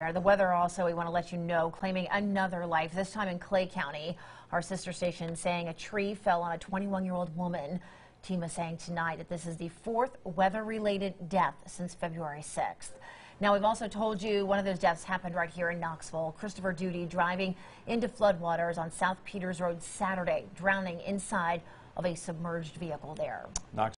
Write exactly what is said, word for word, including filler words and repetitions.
The weather also, we want to let you know, claiming another life, this time in Clay County. Our sister station saying a tree fell on a twenty-one-year-old woman. Tima saying tonight that this is the fourth weather-related death since February sixth. Now, we've also told you one of those deaths happened right here in Knoxville. Christopher Duty driving into floodwaters on South Peters Road Saturday, drowning inside of a submerged vehicle there.